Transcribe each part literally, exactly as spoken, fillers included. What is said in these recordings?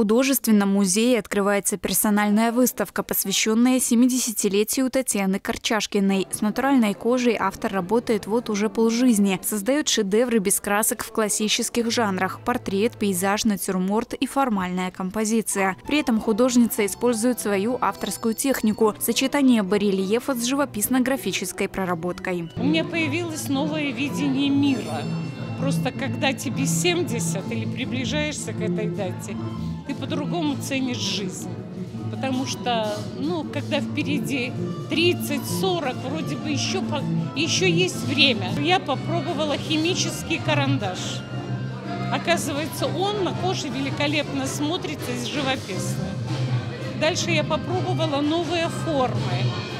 художественном музее открывается персональная выставка, посвященная семидесятилетию Татьяны Корчашкиной. С натуральной кожей автор работает вот уже полжизни. Создает шедевры без красок в классических жанрах – портрет, пейзаж, натюрморт и формальная композиция. При этом художница использует свою авторскую технику – сочетание барельефа с живописно-графической проработкой. У меня появилось новое видение мира. Просто когда тебе семьдесят или приближаешься к этой дате, ты по-другому ценишь жизнь. Потому что, ну, когда впереди тридцать-сорок, вроде бы еще, еще есть время. Я попробовала химический карандаш. Оказывается, он на коже великолепно смотрится и живописно. Дальше я попробовала новые формы.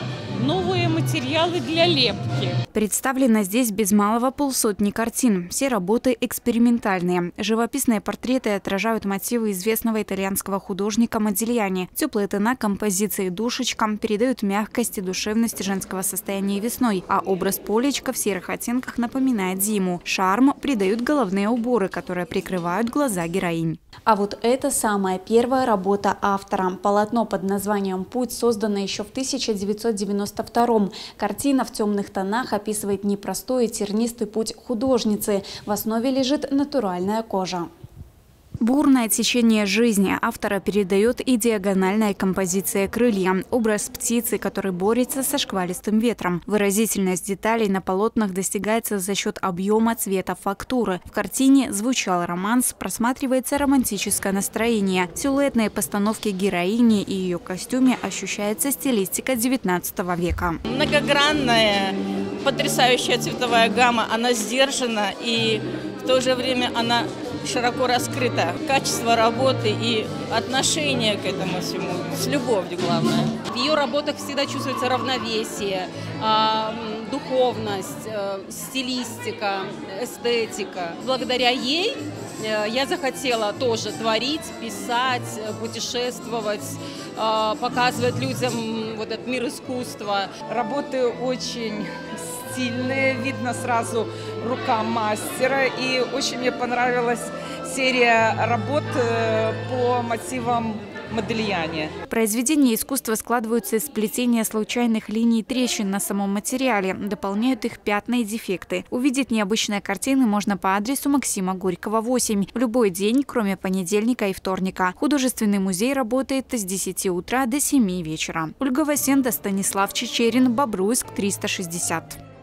Новые материалы для лепки. Представлено здесь без малого полсотни картин. Все работы экспериментальные. Живописные портреты отражают мотивы известного итальянского художника Модильяни. Теплые тона композиции душечкам передают мягкость и душевность женского состояния весной, а образ полечка в серых оттенках напоминает зиму. Шарм придают головные уборы, которые прикрывают глаза героинь. А вот это самая первая работа автора. Полотно под названием «Путь» создано еще в тысяча девятьсот девяносто втором. Картина в темных тонах описывает непростой и тернистый путь художницы. В основе лежит натуральная кожа. Бурное течение жизни автора передает и диагональная композиция «Крылья» – образ птицы, который борется со шквалистым ветром. Выразительность деталей на полотнах достигается за счет объема, цвета, фактуры. В картине звучал романс, просматривается романтическое настроение. В силуэтной постановке героини и ее костюме ощущается стилистика девятнадцатого века. Многогранная, потрясающая цветовая гамма, она сдержана и в то же время она широко раскрыто. Качество работы и отношение к этому всему, с любовью главное. В ее работах всегда чувствуется равновесие, духовность, стилистика, эстетика. Благодаря ей я захотела тоже творить, писать, путешествовать, показывать людям вот этот мир искусства. Работы очень стильные, видно сразу рука мастера, и очень мне понравилась серия работ по мотивам Модильяни. Произведения искусства складываются из сплетения случайных линий и трещин на самом материале, дополняют их пятна и дефекты. Увидеть необычные картины можно по адресу Максима Горького, восемь. В любой день, кроме понедельника и вторника. Художественный музей работает с десяти утра до семи вечера. Ольга Васенда, Станислав Чечерин, Бобруйск, триста шестьдесят.